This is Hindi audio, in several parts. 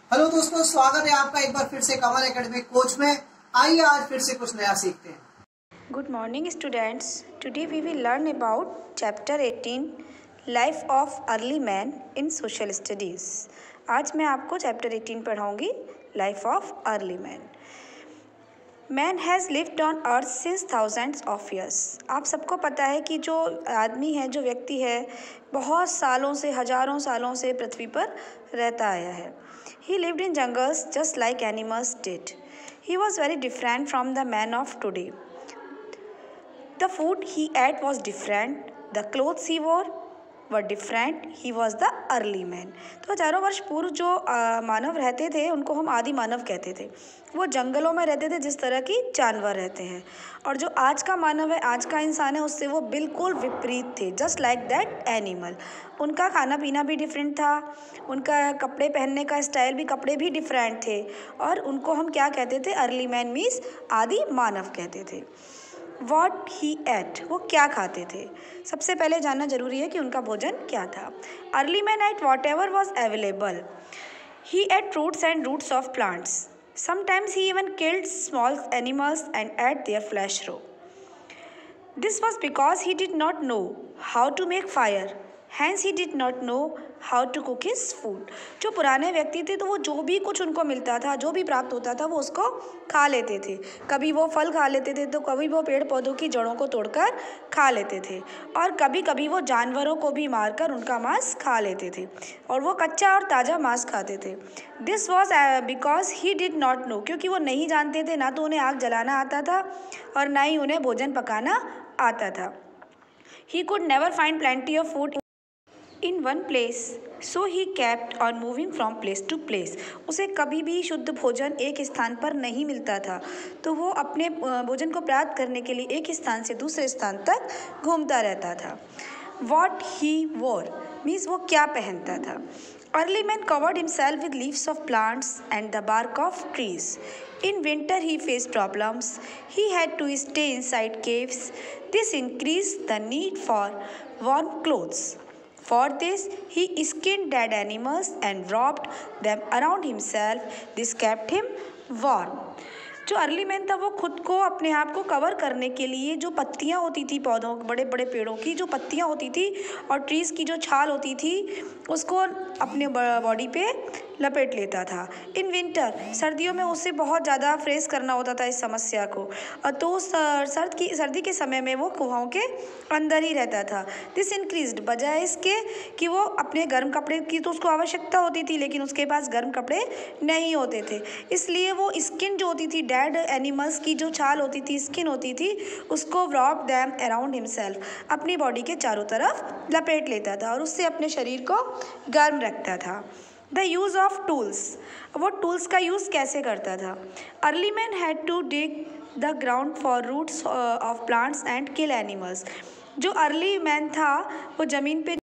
हेलो दोस्तों, स्वागत है आपका एक बार फिर से कमल एकेडमी कोच में। आइए आज फिर से कुछ नया सीखते हैं। Good morning students. Today we will learn about chapter 18 Life of Early Man in Social Studies. आज मैं आपको चैप्टर 18 पढ़ाऊंगी Life of Early Man. Man has lived on earth since thousands of years. आप सबको पता है कि जो आदमी है, जो व्यक्ति है, बहुत सालों से, हजारों सालों से पृथ्वी पर रहता आया है. He lived in jungles just like animals did. He was very different from the man of today. The food he ate was different. The clothes he wore were different. He was the early man. तो हजारों वर्ष पूर्व जो मानव रहते थे उनको हम आदि मानव कहते थे. वो जंगलों में रहते थे जिस तरह की जानवर रहते हैं. और जो आज का मानव है, आज का इंसान है, उससे वो बिल्कुल विपरीत थे. Just like that animal. उनका खाना पीना भी डिफरेंट था. उनका कपड़े पहनने का स्टाइल भी, कपड़े भी डिफरेंट थे. और उनको हम क्या कहते थे? अर्ली मैन मीन्स आदि मानव कहते थे. वॉट ही एट, वो क्या खाते थे? सबसे पहले जानना जरूरी है कि उनका भोजन क्या था. Early man ate whatever was available. He ate fruits and roots of plants. Sometimes he even killed small animals and ate their flesh raw. This was because he did not know how to make fire. Hence he did not know how to cook his food. जो पुराने व्यक्ति थे तो वो जो भी कुछ उनको मिलता था, जो भी प्राप्त होता था, वो उसको खा लेते थे. कभी वो फल खा लेते थे तो कभी वो पेड़ पौधों की जड़ों को तोड़कर खा लेते थे. और कभी कभी वो जानवरों को भी मारकर उनका मांस खा लेते थे. और वो कच्चा और ताज़ा मांस खाते थे. This was because he did not know, क्योंकि वो नहीं जानते थे. ना तो उन्हें आग जलाना आता था और ना ही उन्हें भोजन पकाना आता था. He could never find plenty of food in one place, so he kept on moving from place to place. उसे कभी भी शुद्ध भोजन एक स्थान पर नहीं मिलता था, तो वो अपने भोजन को प्राप्त करने के लिए एक स्थान से दूसरे स्थान तक घूमता रहता था. वॉट ही वोर मीन्स वो क्या पहनता था. Early man covered himself with leaves of plants and the bark of trees. In winter he faced problems. He had to stay inside caves. This increased the need for warm clothes. For this, he skinned dead animals and wrapped them around himself. This kept him warm. जो अर्ली मैन था वो खुद को, अपने आप को कवर करने के लिए जो पत्तियां होती थी पौधों, बड़े बड़े पेड़ों की जो पत्तियां होती थी और ट्रीज़ की जो छाल होती थी, उसको अपने बॉडी पे लपेट लेता था. इन विंटर, सर्दियों में उसे बहुत ज़्यादा फेस करना होता था इस समस्या को. और तो सर्दी के समय में वो गुहाओं के अंदर ही रहता था. दिस इंक्रीज्ड, बजाय इसके कि वो अपने गर्म कपड़े की तो उसको आवश्यकता होती थी, लेकिन उसके पास गर्म कपड़े नहीं होते थे. इसलिए वो स्किन जो होती थी, डेड एनिमल्स की जो छाल होती थी, स्किन होती थी, उसको wrapped them around himself, अपनी बॉडी के चारों तरफ लपेट लेता था और उससे अपने शरीर को गर्म रखता था. द यूज़ ऑफ टूल्स, वो टूल्स का यूज़ कैसे करता था. Early man had to dig the ground for roots of plants and kill animals. जो अर्ली मैन था वो ज़मीन पे,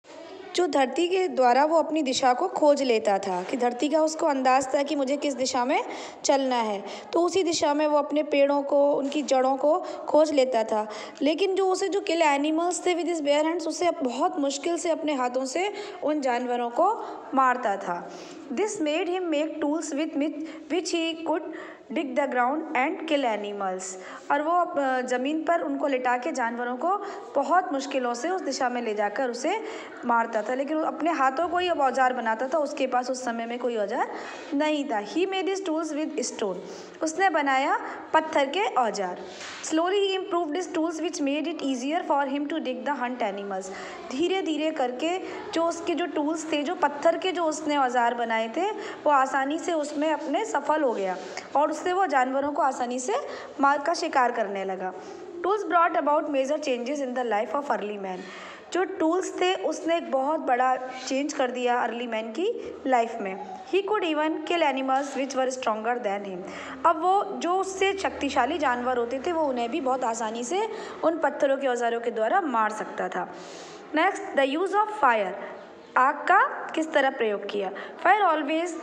जो धरती के द्वारा वो अपनी दिशा को खोज लेता था, कि धरती का उसको अंदाज़ था कि मुझे किस दिशा में चलना है, तो उसी दिशा में वो अपने पेड़ों को, उनकी जड़ों को खोज लेता था. लेकिन जो उसे जो किल एनिमल्स थे विद हिज बेयर हैंड्स, उसे बहुत मुश्किल से अपने हाथों से उन जानवरों को मारता था. This made him make tools which he could dig the ground and kill animals. और वो ज़मीन पर उनको लिटा के जानवरों को बहुत मुश्किलों से उस दिशा में ले जाकर उसे मारता था. लेकिन वो अपने हाथों को ही अब औजार बनाता था, उसके पास उस समय में कोई औजार नहीं था. He made his tools with stone, उसने बनाया पत्थर के औजार. Slowly he improved his tools which made it easier for him to dig the hunt animals. धीरे धीरे करके जो उसके जो टूल्स थे, जो पत्थर के जो उसने औजार बनाए थे, वो आसानी से उसमें अपने सफल हो गया और उससे वो जानवरों को आसानी से मार का शिकार करने लगा. Tools brought about major changes in the life of early man. जो टूल्स थे उसने एक बहुत बड़ा चेंज कर दिया अर्ली मैन की लाइफ में. He could even kill animals which were stronger than him. अब वो जो उससे शक्तिशाली जानवर होते थे वो उन्हें भी बहुत आसानी से उन पत्थरों के औजारों के द्वारा मार सकता था. Next, the use of fire. आग का किस तरह प्रयोग किया. Fire always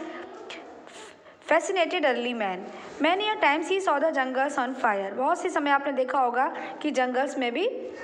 fascinated early man. Many a times he saw the jungles on fire. बहुत सी समय आपने देखा होगा कि जंगल्स में भी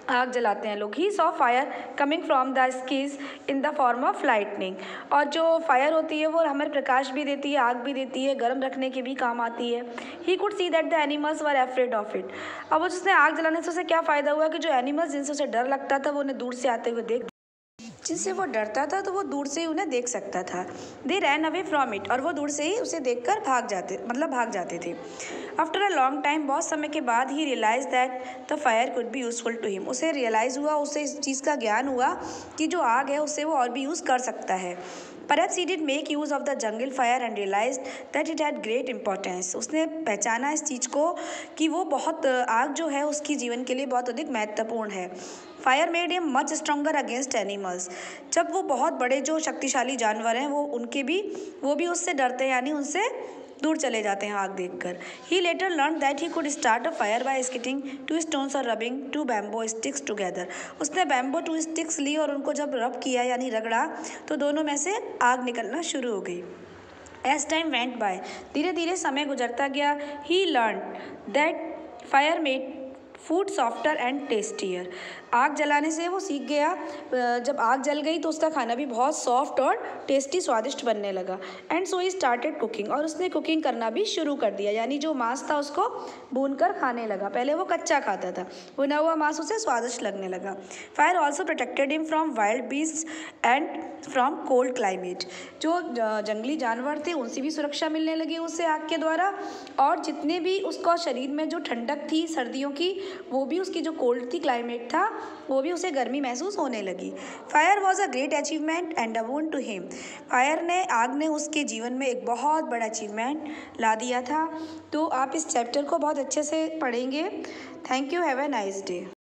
आग जलाते हैं लोग। He saw fire coming from the skies in the form of lightning. और जो फायर होती है वो हमें प्रकाश भी देती है, आग भी देती है, गर्म रखने के भी काम आती है। He could see that the animals were afraid of it. अब उसने आग जलाने से उसे क्या फ़ायदा हुआ कि जो एनिमल्स जिनसे उसे डर लगता था वो उन्हें दूर से आते हुए जिनसे वो डरता था तो वो दूर से ही उन्हें देख सकता था। They ran away from it. और वो दूर से ही उसे देखकर भाग जाते थे। आफ्टर अ लॉन्ग टाइम, बहुत समय के बाद, he realise that the fire could be useful to him. उसे रियलाइज़ हुआ, उसे इस चीज़ का ज्ञान हुआ कि जो आग है उससे वो और भी यूज़ कर सकता है। Perhaps he did make use of the jungle fire and realized that it had great importance. उसने पहचाना इस चीज़ को कि वो बहुत आग जो है उसकी जीवन के लिए बहुत अधिक महत्वपूर्ण है। Fire made him much stronger against animals. जब वो बहुत बड़े जो शक्तिशाली जानवर हैं वो भी उससे डरते हैं, यानी उनसे दूर चले जाते हैं आग देखकर। He later learn that he could start a fire by striking 2 stones और रबिंग 2 बैम्बो स्टिक्स टुगेदर। उसने बैम्बो 2 स्टिक्स ली और उनको जब रब किया यानी रगड़ा तो दोनों में से आग निकलना शुरू हो गई। एज टाइम वेंट बाय, धीरे धीरे समय गुजरता गया। He learn that fire made food softer and tastier. आग जलाने से वो सीख गया, जब आग जल गई तो उसका खाना भी बहुत सॉफ्ट और टेस्टी स्वादिष्ट बनने लगा। And so he started cooking. और उसने कुकिंग करना भी शुरू कर दिया, यानी जो मांस था उसको भूनकर खाने लगा। पहले वो कच्चा खाता था, भुना हुआ मांस उसे स्वादिष्ट लगने लगा। Fire also protected him from wild beast and from cold climate. जो जंगली जानवर थे उनसे भी सुरक्षा मिलने लगी उसे आग के द्वारा, और जितने भी उसका शरीर में जो ठंडक थी सर्दियों की, वो भी उसकी जो कोल्ड थी क्लाइमेट था वो भी उसे गर्मी महसूस होने लगी। Fire was a great achievement and a boon to him. आग ने उसके जीवन में एक बहुत बड़ा अचीवमेंट ला दिया था। तो आप इस चैप्टर को बहुत अच्छे से पढ़ेंगे। Thank you, have a nice day.